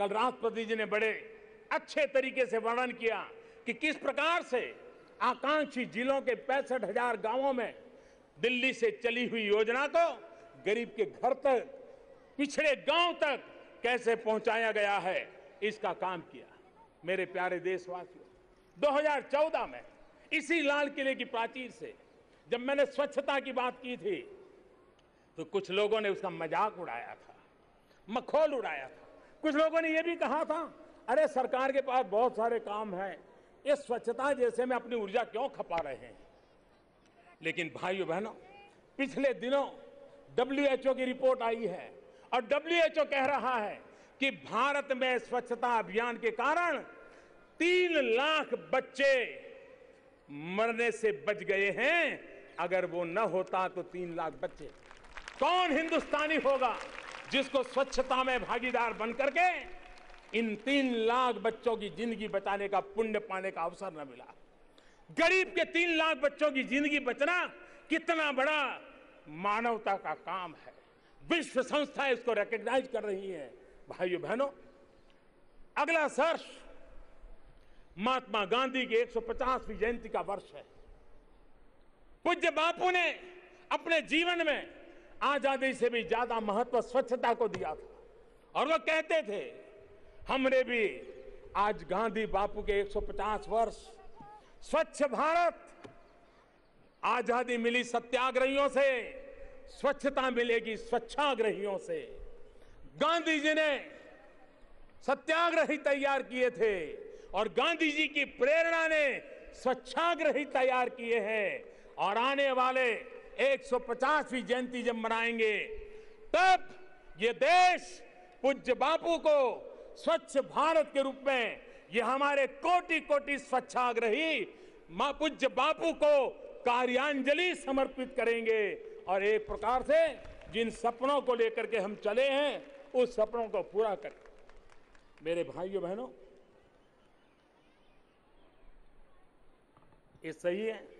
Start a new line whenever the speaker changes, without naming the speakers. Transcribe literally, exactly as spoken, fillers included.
कल राष्ट्रपति जी ने बड़े अच्छे तरीके से वर्णन किया कि किस प्रकार से आकांक्षी जिलों के पैंसठ हजार गांवों में दिल्ली से चली हुई योजना को गरीब के घर तक, पिछड़े गांव तक कैसे पहुंचाया गया है, इसका काम किया। मेरे प्यारे देशवासियों, दो हज़ार चौदह में इसी लाल किले की प्राचीर से जब मैंने स्वच्छता की बात की थी तो कुछ लोगों ने उसका मजाक उड़ाया था, मखौल उड़ाया था। कुछ लोगों ने यह भी कहा था, अरे सरकार के पास बहुत सारे काम हैं, ये स्वच्छता जैसे में अपनी ऊर्जा क्यों खपा रहे हैं। लेकिन भाइयों बहनों, पिछले दिनों डब्ल्यू एच ओ की रिपोर्ट आई है और डब्ल्यू एच ओ कह रहा है कि भारत में स्वच्छता अभियान के कारण तीन लाख बच्चे मरने से बच गए हैं। अगर वो न होता तो तीन लाख बच्चे, कौन हिंदुस्तानी होगा जिसको स्वच्छता में भागीदार बनकर के इन तीन लाख बच्चों की जिंदगी बचाने का पुण्य पाने का अवसर न मिला। गरीब के तीन लाख बच्चों की जिंदगी बचना कितना बड़ा मानवता का काम है। विश्व संस्था इसको रिकॉग्नाइज कर रही है। भाइयों बहनों, अगला वर्ष महात्मा गांधी की एक सौ पचासवीं जयंती का वर्ष है। पूज्य बापू ने अपने जीवन में आजादी से भी ज्यादा महत्व स्वच्छता को दिया था और वो कहते थे, हमने भी आज गांधी बापू के एक सौ पचास वर्ष, स्वच्छ भारत, आजादी मिली सत्याग्रहियों से, स्वच्छता मिलेगी स्वच्छाग्रहियों से। गांधी जी ने सत्याग्रही तैयार किए थे और गांधी जी की प्रेरणा ने स्वच्छाग्रही तैयार किए हैं। और आने वाले एक सौ पचासवीं जयंती जब मनाएंगे तब ये देश पूज्य बापू को स्वच्छ भारत के रूप में, ये हमारे कोटि कोटि स्वच्छाग्रही पूज्य बापू को कार्यांजलि समर्पित करेंगे। और एक प्रकार से जिन सपनों को लेकर के हम चले हैं उस सपनों को पूरा करें। मेरे भाइयों बहनों, ये सही है